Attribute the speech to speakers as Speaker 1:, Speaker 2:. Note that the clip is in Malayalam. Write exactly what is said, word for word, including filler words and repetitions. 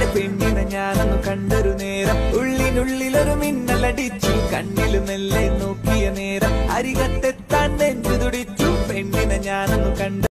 Speaker 1: പെണ്ണിനെ ഞാനൊന്നു കണ്ടൊരു നേരം ഉള്ളിനുള്ളിലൊരു മിന്നലടിച്ചു കണ്ണില് മെല്ലെ നോക്കിയ നേരം അരികത്തെത്താൻ നെഞ്ചു തുടിച്ചു പെണ്ണിനെ ഞാനൊന്നു കണ്ട